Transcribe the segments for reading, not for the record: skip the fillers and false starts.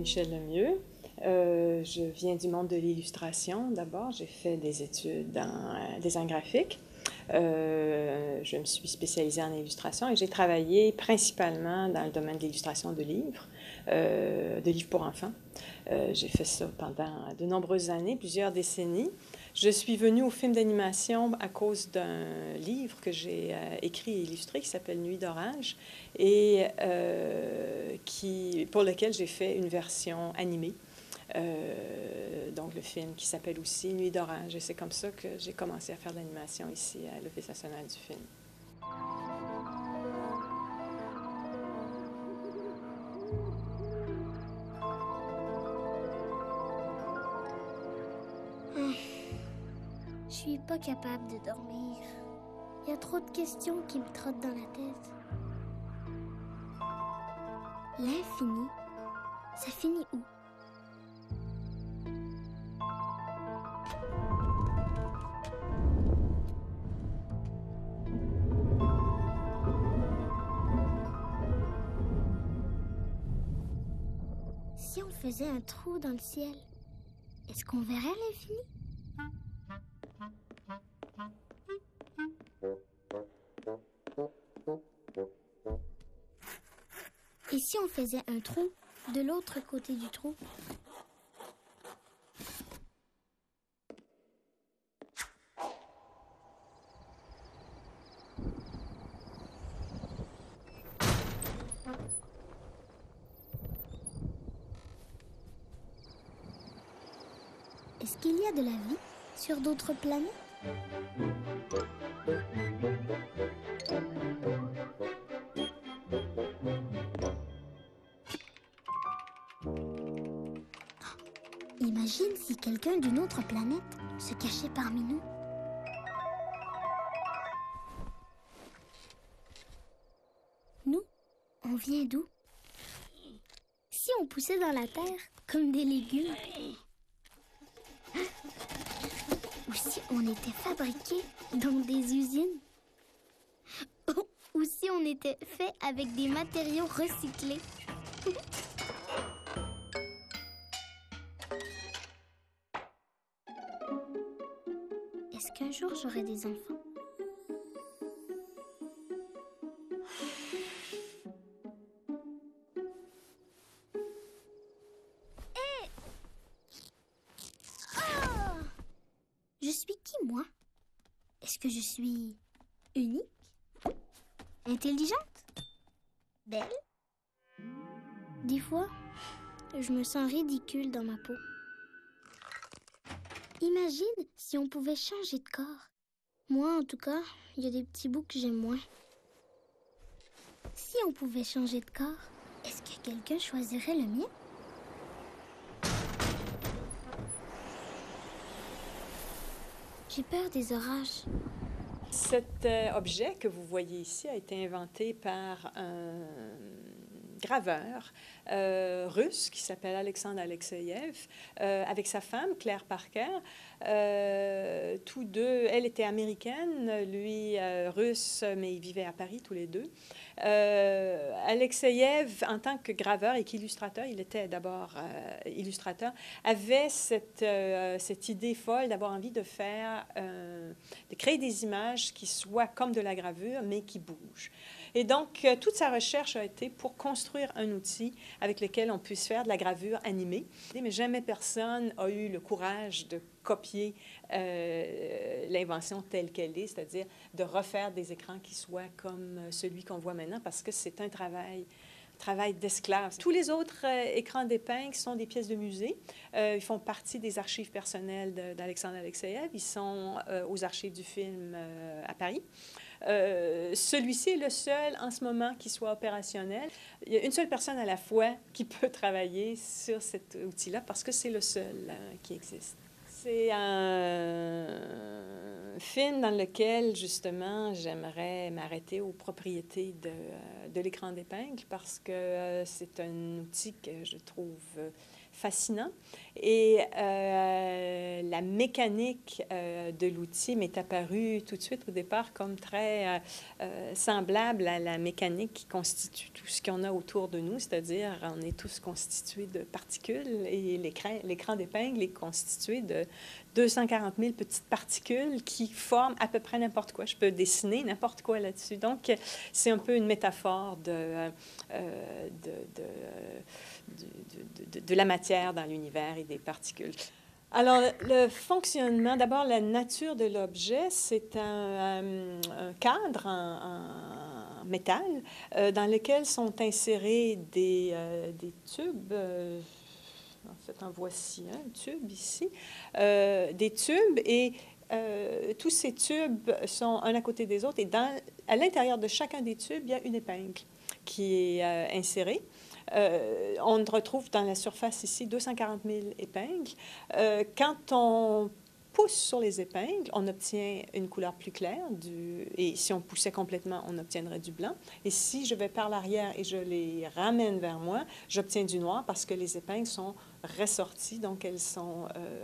Michel Lemieux. Je viens du monde de l'illustration. D'abord, j'ai fait des études en design graphique. Je me suis spécialisée en illustration et j'ai travaillé principalement dans le domaine de l'illustration de livres pour enfants. J'ai fait ça pendant de nombreuses années, plusieurs décennies. Je suis venue au film d'animation à cause d'un livre que j'ai écrit et illustré qui s'appelle Nuit d'orage et pour lequel j'ai fait une version animée. Donc le film qui s'appelle aussi Nuit d'orage. Et c'est comme ça que j'ai commencé à faire de l'animation ici à l'Office national du film. Je suis pas capable de dormir. Il y a trop de questions qui me trottent dans la tête. L'infini, ça finit où? Si on faisait un trou dans le ciel, est-ce qu'on verrait l'infini? Et si on faisait un trou de l'autre côté du trou? Est-ce qu'il y a de la vie sur d'autres planètes? Imagine si quelqu'un d'une autre planète se cachait parmi nous. Nous, on vient d'où? Si on poussait dans la terre comme des légumes? Ou si on était fabriqué dans des usines? Ou si on était fait avec des matériaux recyclés? Est-ce qu'un jour j'aurai des enfants? Hé! Oh! Je suis qui, moi? Est-ce que je suis unique? Intelligente? Belle? Des fois, je me sens ridicule dans ma peau. Imagine si on pouvait changer de corps. Moi, en tout cas, il y a des petits bouts que j'aime moins. Si on pouvait changer de corps, est-ce que quelqu'un choisirait le mien? J'ai peur des orages. Cet objet que vous voyez ici a été inventé par un graveur russe qui s'appelle Alexandre Alexeïev avec sa femme Claire Parker. Tous deux, elle était américaine, lui russe, mais ils vivaient à Paris tous les deux. Alexeïev, en tant que graveur et qu'illustrateur, il était d'abord illustrateur, avait cette idée folle d'avoir envie de de créer des images qui soient comme de la gravure, mais qui bougent. Et donc, toute sa recherche a été pour construire un outil avec lequel on puisse faire de la gravure animée. Mais jamais personne n'a eu le courage de copier l'invention telle qu'elle est, c'est-à-dire de refaire des écrans qui soient comme celui qu'on voit maintenant, parce que c'est un travail d'esclave. Tous les autres écrans d'épingle sont des pièces de musée. Ils font partie des archives personnelles d'Alexandre Alexeïev. Ils sont aux archives du film à Paris. Celui-ci est le seul en ce moment qui soit opérationnel. Il y a une seule personne à la fois qui peut travailler sur cet outil-là parce que c'est le seul qui existe. C'est un film dans lequel, justement, j'aimerais m'arrêter aux propriétés de l'écran d'épingle parce que c'est un outil que je trouve fascinant. Et la mécanique de l'outil m'est apparue tout de suite au départ comme très semblable à la mécanique qui constitue tout ce qu'on a autour de nous, c'est-à-dire on est tous constitués de particules et l'écran d'épingle est constitué de 240 000 petites particules qui forment à peu près n'importe quoi. Je peux dessiner n'importe quoi là-dessus. Donc, c'est un peu une métaphore de la matière dans l'univers et des particules. Alors, le fonctionnement, d'abord, la nature de l'objet, c'est un cadre en métal dans lequel sont insérés des tubes. En fait, en voici un tube ici. Des tubes et tous ces tubes sont un à côté des autres. Et à l'intérieur de chacun des tubes, il y a une épingle qui est insérée. On retrouve dans la surface ici 240 000 épingles. Quand on pousse sur les épingles, on obtient une couleur plus claire. Et si on poussait complètement, on obtiendrait du blanc. Et si je vais par l'arrière et je les ramène vers moi, j'obtiens du noir parce que les épingles sont ressorties. Donc, elles sont...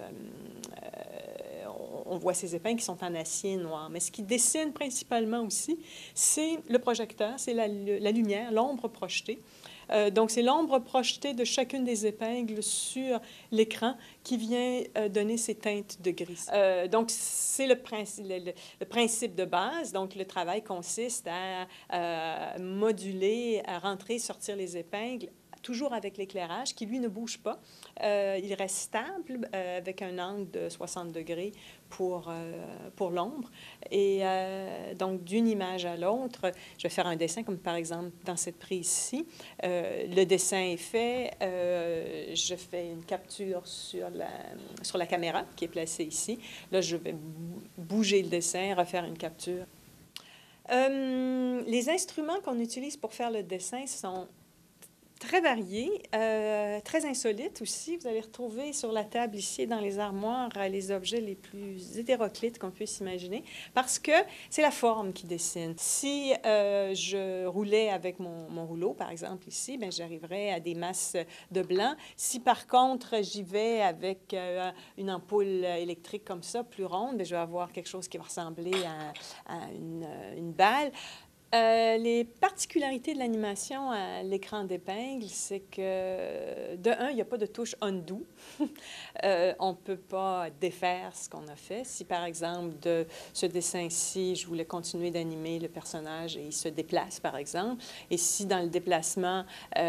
on voit ces épingles qui sont en acier noir. Mais ce qui dessine principalement aussi, c'est le projecteur, c'est la lumière, l'ombre projetée. Donc, c'est l'ombre projetée de chacune des épingles sur l'écran qui vient donner ces teintes de gris. Donc, c'est le principe de base. Donc, le travail consiste à moduler, à rentrer, sortir les épingles, toujours avec l'éclairage, qui, lui, ne bouge pas. Il reste stable avec un angle de 60 degrés pour l'ombre. Et donc, d'une image à l'autre, je vais faire un dessin, comme par exemple dans cette prise ici. Le dessin est fait. Je fais une capture sur la caméra qui est placée ici. Là, je vais bouger le dessin, refaire une capture. Les instruments qu'on utilise pour faire le dessin sont très variés, très insolites aussi. Vous allez retrouver sur la table ici, dans les armoires, les objets les plus hétéroclites qu'on puisse imaginer, parce que c'est la forme qui dessine. Si je roulais avec mon rouleau, par exemple ici, bien, j'arriverais à des masses de blanc. Si par contre j'y vais avec une ampoule électrique comme ça, plus ronde, bien, je vais avoir quelque chose qui va ressembler à une balle. Les particularités de l'animation à l'écran d'épingle, c'est que, de un, il n'y a pas de touche undo. On ne peut pas défaire ce qu'on a fait. Si, par exemple, de ce dessin-ci, je voulais continuer d'animer le personnage et il se déplace, par exemple, et si dans le déplacement,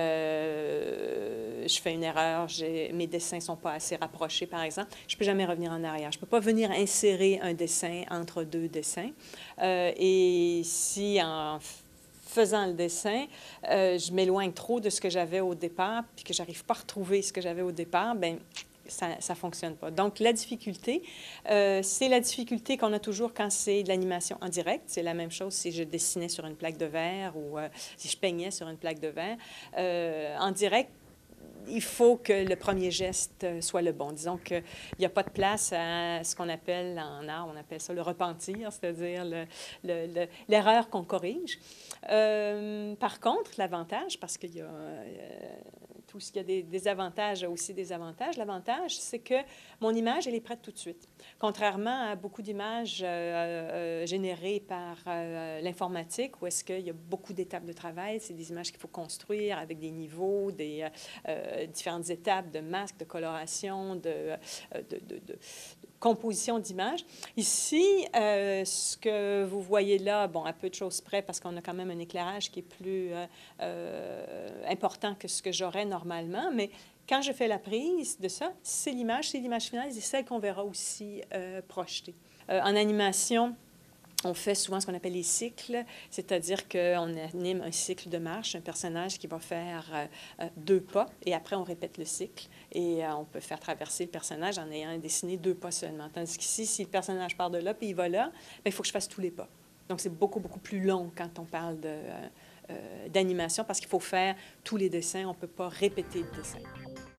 je fais une erreur, mes dessins ne sont pas assez rapprochés, par exemple, je ne peux jamais revenir en arrière. Je ne peux pas venir insérer un dessin entre deux dessins. Et si, en faisant le dessin, je m'éloigne trop de ce que j'avais au départ, puis que je n'arrive pas à retrouver ce que j'avais au départ, bien, ça ne fonctionne pas. Donc, la difficulté, c'est la difficulté qu'on a toujours quand c'est de l'animation en direct. C'est la même chose si je dessinais sur une plaque de verre ou si je peignais sur une plaque de verre. En direct, il faut que le premier geste soit le bon. Disons qu'il n'y a pas de place à ce qu'on appelle en art, on appelle ça le repentir, c'est-à-dire l'erreur qu'on corrige. Par contre, l'avantage, parce qu'il y a tout ce qui a des avantages a aussi des avantages. L'avantage, c'est que mon image, elle est prête tout de suite. Contrairement à beaucoup d'images générées par l'informatique, où est-ce qu'il y a beaucoup d'étapes de travail, c'est des images qu'il faut construire avec des niveaux, des différentes étapes de masque, de coloration, de composition d'images. Ici, ce que vous voyez là, bon, à peu de choses près, parce qu'on a quand même un éclairage qui est plus important que ce que j'aurais normalement, mais quand je fais la prise de ça, c'est l'image finale, c'est celle qu'on verra aussi projetée. En animation, on fait souvent ce qu'on appelle les cycles, c'est-à-dire qu'on anime un cycle de marche, un personnage qui va faire 2 pas, et après, on répète le cycle, et on peut faire traverser le personnage en ayant dessiné 2 pas seulement. Tandis qu'ici, si le personnage part de là, puis il va là, bien, il faut que je fasse tous les pas. Donc, c'est beaucoup, beaucoup plus long quand on parle d'animation, parce qu'il faut faire tous les dessins, on ne peut pas répéter le dessin.